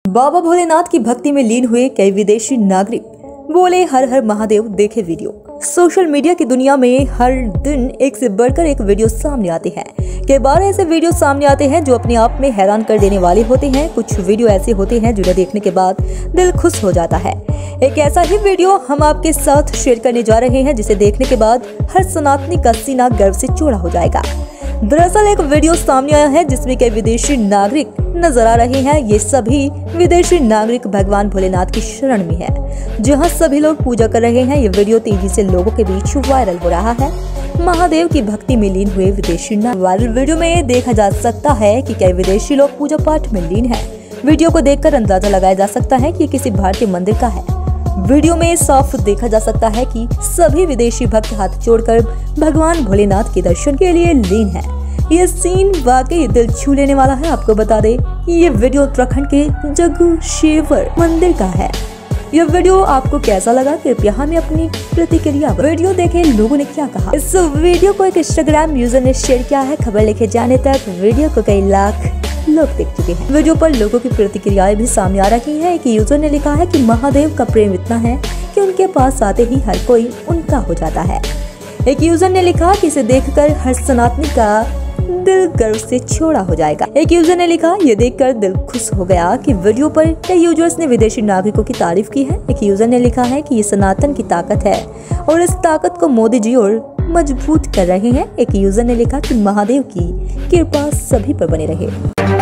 बाबा भोलेनाथ की भक्ति में लीन हुए कई विदेशी नागरिक बोले हर हर महादेव। देखे वीडियो। सोशल मीडिया की दुनिया में हर दिन एक से बढ़कर एक वीडियो सामने आते हैं। कई बार ऐसे वीडियो सामने आते हैं जो अपने आप में हैरान कर देने वाले होते हैं। कुछ वीडियो ऐसे होते हैं जिन्हें देखने के बाद दिल खुश हो जाता है। एक ऐसा ही वीडियो हम आपके साथ शेयर करने जा रहे हैं जिसे देखने के बाद हर सनातनी का सीना गर्व से चौड़ा हो जाएगा। दरअसल एक वीडियो सामने आया है जिसमें कई विदेशी नागरिक नजर आ रहे हैं। ये सभी विदेशी नागरिक भगवान भोलेनाथ की शरण में है, जहां सभी लोग पूजा कर रहे हैं। ये वीडियो तेजी से लोगों के बीच वायरल हो रहा है। महादेव की भक्ति में लीन हुए विदेशी नागरिक। वायरल वीडियो में देखा जा सकता है कि कई विदेशी लोग पूजा पाठ में लीन है। वीडियो को देखकर अंदाजा लगाया जा सकता है कि किसी भारतीय मंदिर का है। वीडियो में साफ देखा जा सकता है कि सभी विदेशी भक्त हाथ जोड़कर भगवान भोलेनाथ के दर्शन के लिए लीन है। ये सीन वाकई दिल छू लेने वाला है। आपको बता दें, ये वीडियो उत्तराखंड के जगुशेवर मंदिर का है। यह वीडियो आपको कैसा लगा, कृपया हमें अपनी प्रतिक्रिया वीडियो देखे लोगों ने क्या कहा। इस वीडियो को एक इंस्टाग्राम यूजर ने शेयर किया है। खबर लिखे जाने तक वीडियो को कई लाख लोग देख चुके हैं। वीडियो पर लोगों की प्रतिक्रियाएं भी सामने आ रही हैं। एक यूजर ने लिखा है कि महादेव का प्रेम इतना है कि उनके पास आते ही हर कोई उनका हो जाता है। एक यूजर ने लिखा कि इसे देखकर हर सनातनी का दिल गर्व से चौड़ा हो जाएगा। एक यूजर ने लिखा, ये देखकर दिल खुश हो गया कि वीडियो पर कई यूजर्स ने विदेशी नागरिकों की तारीफ की है। एक यूजर ने लिखा है कि ये सनातन की ताकत है और इस ताकत को मोदी जी और मजबूत कर रहे हैं। एक यूजर ने लिखा कि महादेव की कृपा सभी पर बनी रहे।